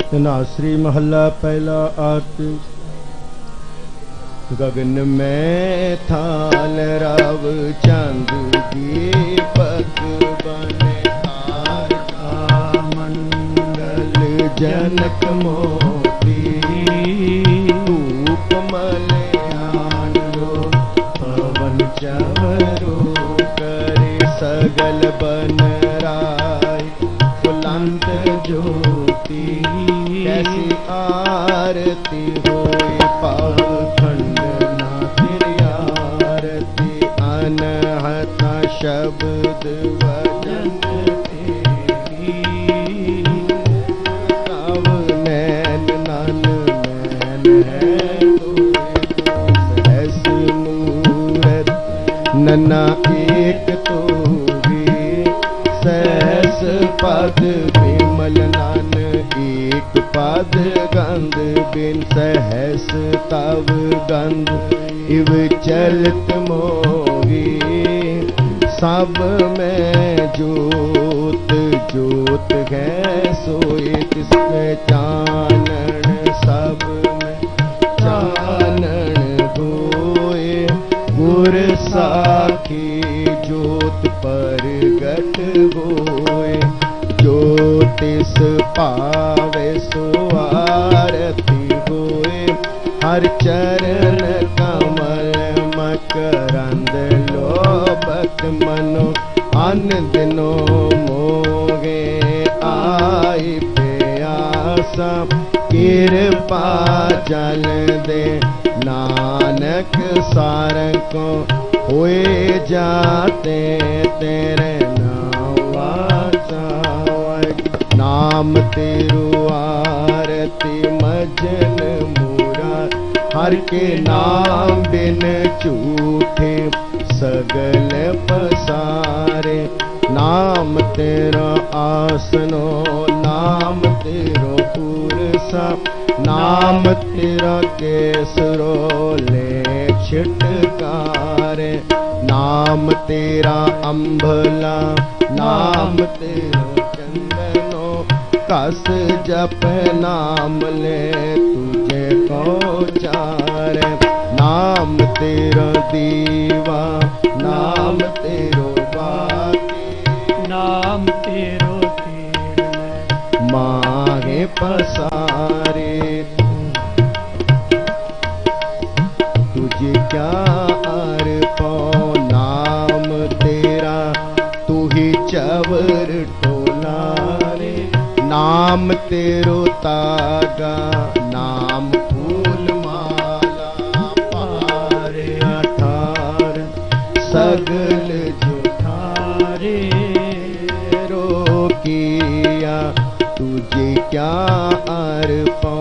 धनासरी महला पहला आरत। गगन में थाल राव चंद दीपक बने तारा मंडल जनक मोती धूप मलयानो पवन चवरो करे सगल बन राय बुलंद ज्योति कैसी आरती होई पाव खंड नाथिर आरती अनहता शब्द वचन तेरी तव नैन नन नैन है सहस मूरत नन्ना एक तो भी सहस पद विमल नान एक पद गंध बिन सहस तव गंध इव चलत मोगी सब में जोत जोत है सोई तिसमें चानन सब में चानन होए गुर साखी जोत परगट होए ज्योतिष पावे सो आरती होए हर चरण कमल मकरंद लोभत मनो अन दिनो मोगे आई प्यासा कृपा जल दे नानक सारंग को होए जाते तेरे नाम तेरू आरती मजन मूरा हर के नाम बिन झूठे सगल पसारे नाम तेरा आसनो नाम तेरो पुरसा नाम तेरा केसरो ले छिटकारे नाम तेरा अम्भला नाम तेरा चंदनो कस जप नाम ले तुझे को चार नाम तेरा दीवा नाम तेरो बाती नाम तेरो तीर माहे पसारे तुझे क्या अर्पो नाम तेरा तू ही चवर टोलारे नाम तेरो तागा नाम फूल माला पारे अठार सगल जुठारे रो किया तुझे क्या अर्पो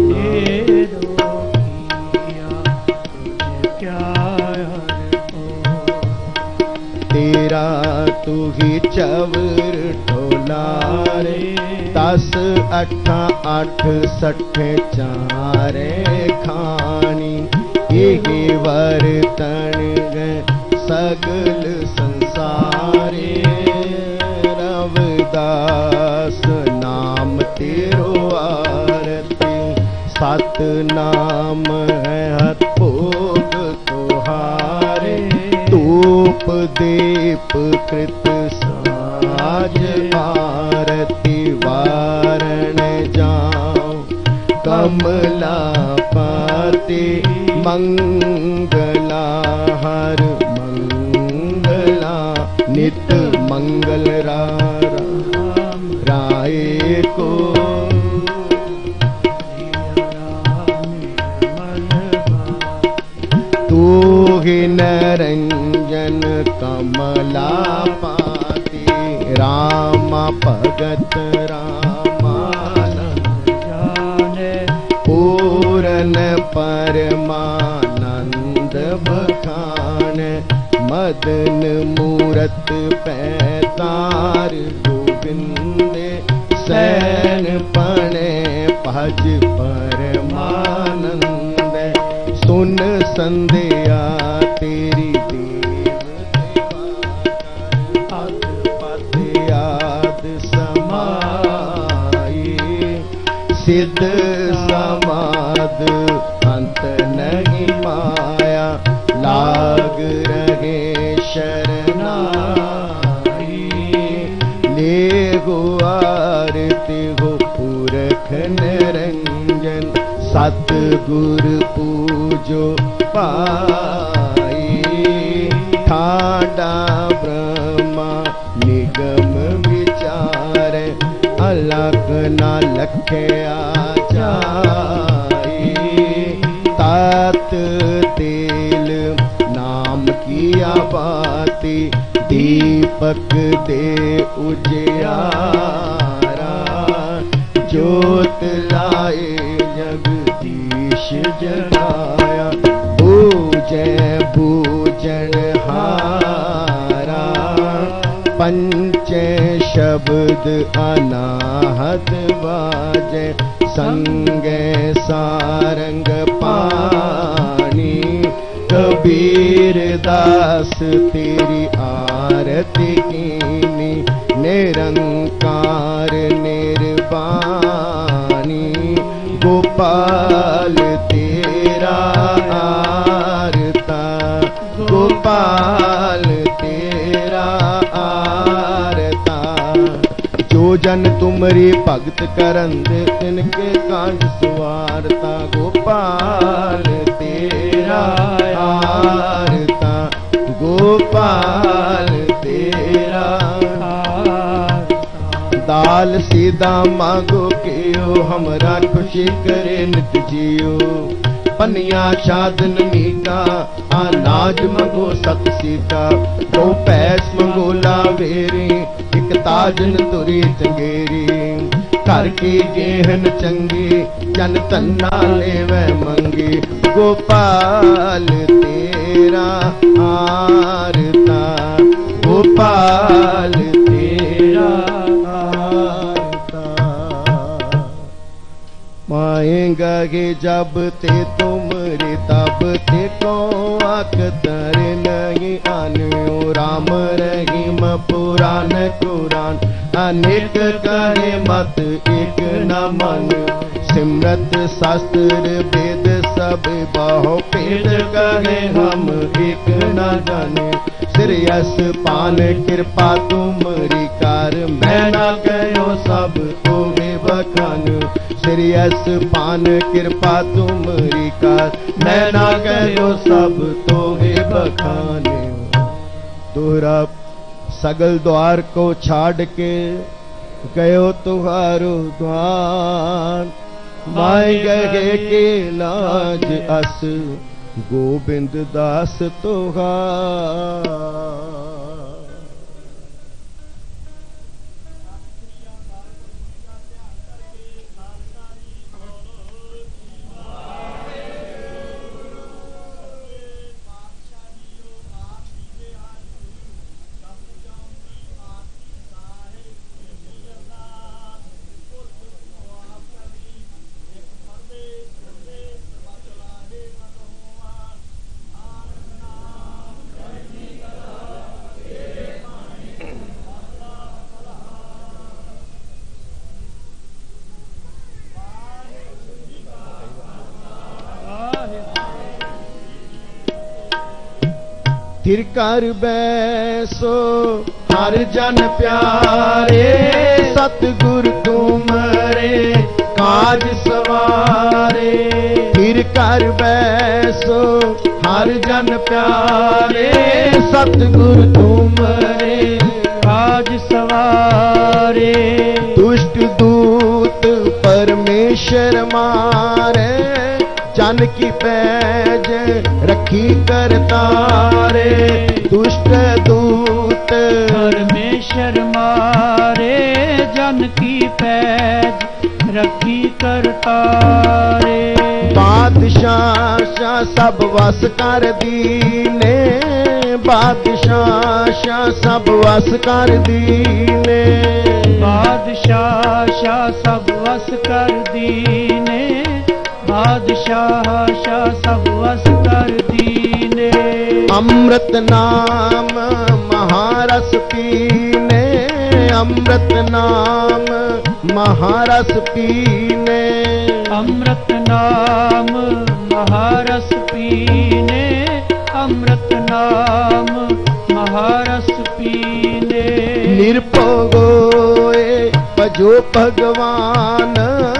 तेरा तू ही चवर ढोलारे 10 8 8 सठ चारे खानी ये वर्तन सगल संसारे रविदास नाम तेरो आरती सत नाम है हथ भोग तुहारे धूप दीप कृत साज आरती वारण जाओ कमला पाती मंगला हर मंगला नित मंगल राय को तू ही नरंजन कमला पाती रामा भगत रामानंद जाने पूरन परमानंद बखान मदन मूरत पैतार गोविंदे सैन पणे भज परमानंद सुन संध्या तेरी देव सिद्ध समाध अंत नहीं माया, लाग रहे शरणाई। ले गो आरती हो पुरख निरंजन, सतगुरु पूजो पाई। ठाडा ब्रह्मा निगम विचार, अलग न लख्या जाई। तात तेल नाम किया बाती, दीपक दे उजियारा। ज्योत लाए जगदीश जगाया, पूजै पूजन हारा। पंचे शब्द अनाहत बाजे, संगे सारंग पानी। कबीर दास तेरी आरती कीनी, निरंकार निर्वाणी। गोपाल तेरा आरता, गोपाल तेरा आरता। जो जन तुमरी भगत करंद, तिनके कांड सुवारता। गोपाल तेरा आरता, गोपाल तेरा आरता। दाल सीधा मांगो केओ, हमरा खुशी करे नित जियो। पनिया साधन मीठा, अनाज मंगो सत सीता। दो पैस मंगो लावेरी, एक ताजन तुरी चंगेरी। घर की गेहन चंगी, जन तन्ना लेवे मंगी। गोपाल तेरा आरता, गोपाल तेरा आरता। माएंगा गे जब ते तुमरे, तब ते को अकतर नहीं आन्यो। राम रहीम पुराण कुरान, अनेक कहे मत एक न मन। सिमरत शास्त्र वेद सब बहु पेद, कहे हम एक न जाने। श्रेयस पान कृपा तुमरी कार, मैं न कहो सब होवे बखान। श्रेयस पान कृपा तुमरी कार, मैं न कहो सब तोहे बखाने। तोरा सगल द्वार को छाड़ के गयो तुहारो द्वार। माय गए के लाज अस, गोविंद दास तुहार। फिर कर बैसो हर जन प्यारे, सतगुरु तुमरे काज सवारे। फिर कर बैसो हर जन प्यारे, सतगुरु तुमरे काज सवारे। दुष्ट दूत परमेश्वर मारे, जन की पैज रखी करतारे। दुष्ट दूत परमेश्वर मारे, जन की पैज रखी करतारे। बादशाह सब वस कर दीने, बादशाह सब वस कर दीने। बादशाह सब वस कर दीने, बादशाह सब वस कर दीने। अमृत नाम महारस पीने, अमृत नाम महारस पीने। अमृत नाम महारस पीने, अमृत नाम महारस पीने। निरपगोए भजो भगवान,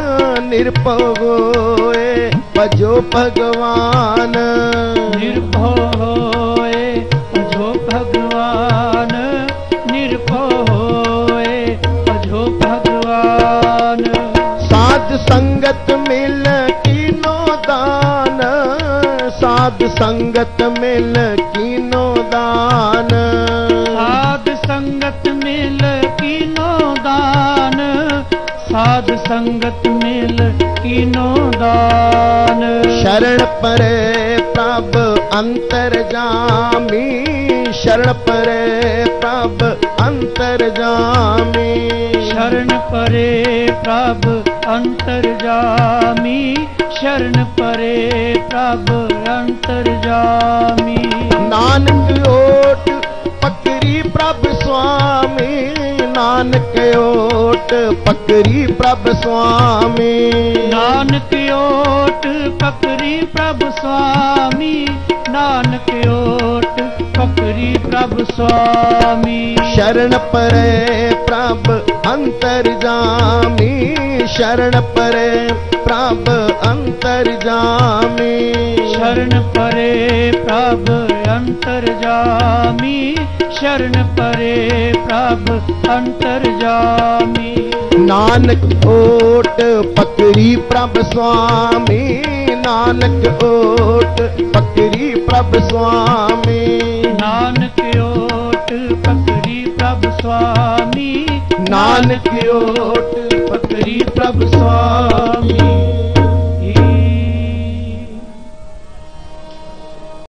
निरपगोए भजो भगवान। निर्भय होए भजो भगवान, निर्भय होए भजो भगवान। साध संगत मिल कीनो दान, साध संगत मिल कीनो दान। साध संगत मिल कीनो दान, साध संगत मिल कीनो दान। शरण परे प्रभ अंतरजामी, शरण परे प्रभ अंतरजामी। शरण परे प्रभ अंतरजामी, शरण परे प्रभ अंतरजामी। नानक ओट पकड़ी प्रभ स्वामी, नानक ओट पकड़ी प्रभ स्वामी। नानक ओट पकड़ी प्रभ स्वामी, नानक ओट पकड़ी प्रभ स्वामी। शरण परे प्रभ अंतरजामी, शरण परे प्रभ अंतरजामी। शरण परे प्रभ अंतरजामी, शरण परे प्रभ अंतरजामी। नानक ओट पकड़ी प्रभ स्वामी, नानक ओट पकड़ी प्रभ स्वामी। नानक ओट पकड़ी प्रभ स्वामी, नानक ओट पकड़ी प्रभ स्वामी।